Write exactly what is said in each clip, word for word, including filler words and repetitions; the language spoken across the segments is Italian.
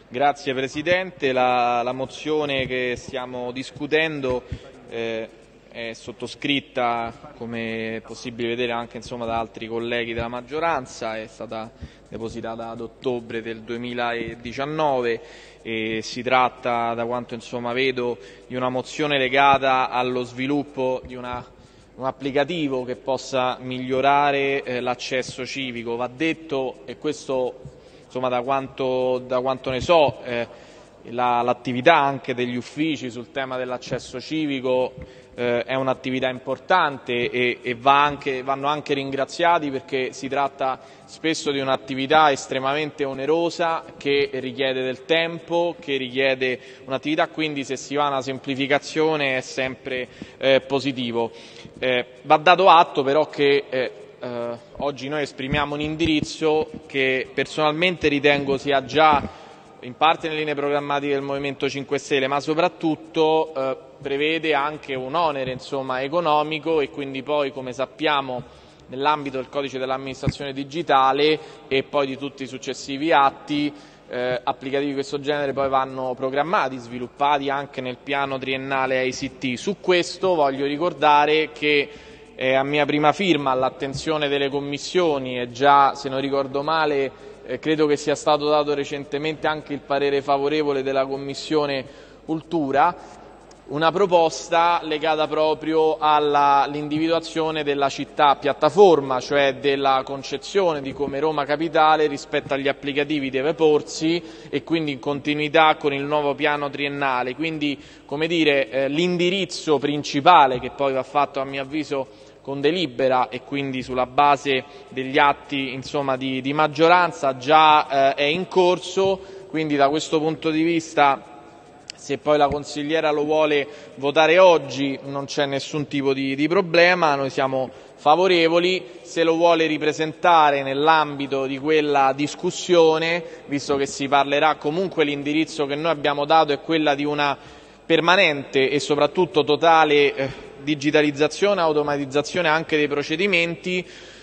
Grazie Presidente. La, la mozione che stiamo discutendo eh, è sottoscritta, come è possibile vedere, anche insomma, da altri colleghi della maggioranza. È stata depositata ad ottobre del duemiladiciannove e si tratta, da quanto insomma vedo, di una mozione legata allo sviluppo di una, un applicativo che possa migliorare eh, l'accesso civico. Va detto, e questo insomma da quanto, da quanto ne so, eh, l'attività anche degli uffici sul tema dell'accesso civico eh, è un'attività importante e, e va anche, vanno anche ringraziati, perché si tratta spesso di un'attività estremamente onerosa che richiede del tempo, che richiede un'attività, quindi se si va a una semplificazione è sempre eh, positivo. Eh, va dato atto però che eh, Uh, oggi noi esprimiamo un indirizzo che personalmente ritengo sia già in parte nelle linee programmatiche del Movimento cinque Stelle, ma soprattutto uh, prevede anche un onere insomma, economico, e quindi poi, come sappiamo, nell'ambito del codice dell'amministrazione digitale e poi di tutti i successivi atti eh, applicativi di questo genere poi vanno programmati, sviluppati anche nel piano triennale I C T. Su questo voglio ricordare che è a mia prima firma, all'attenzione delle commissioni, e già, se non ricordo male, eh, credo che sia stato dato recentemente anche il parere favorevole della Commissione Cultura, una proposta legata proprio all'individuazione della città piattaforma, cioè della concezione di come Roma Capitale rispetto agli applicativi deve porsi, e quindi in continuità con il nuovo piano triennale. Quindi, come dire, eh, l'indirizzo principale, che poi va fatto a mio avviso con delibera e quindi sulla base degli atti insomma, di, di maggioranza, già eh, è in corso. Quindi da questo punto di vista, se poi la consigliera lo vuole votare oggi, non c'è nessun tipo di, di problema, noi siamo favorevoli. Se lo vuole ripresentare nell'ambito di quella discussione, visto che si parlerà, comunque l'indirizzo che noi abbiamo dato è quella di una permanente e soprattutto totale eh, digitalizzazione e automatizzazione anche dei procedimenti.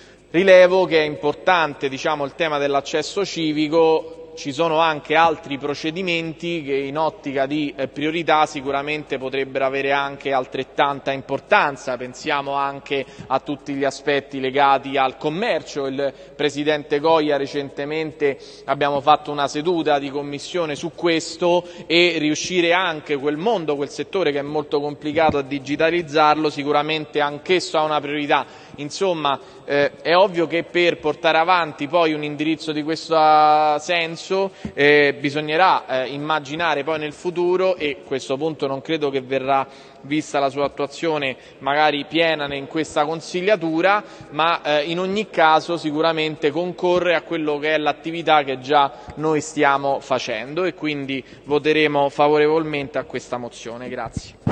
Rilevo che è importante, diciamo, il tema dell'accesso civico. Ci sono anche altri procedimenti che in ottica di eh, priorità sicuramente potrebbero avere anche altrettanta importanza. Pensiamo anche a tutti gli aspetti legati al commercio. Il Presidente Goia recentemente abbiamo fatto una seduta di commissione su questo, e riuscire anche quel mondo, quel settore che è molto complicato, a digitalizzarlo sicuramente anch'esso ha una priorità. Insomma, eh, è ovvio che per portare avanti poi un indirizzo di questo senso eh, bisognerà eh, immaginare poi nel futuro, e a questo punto non credo che verrà vista la sua attuazione magari piena in questa consigliatura, ma eh, in ogni caso sicuramente concorre a quello che è l'attività che già noi stiamo facendo, e quindi voteremo favorevolmente a questa mozione. Grazie.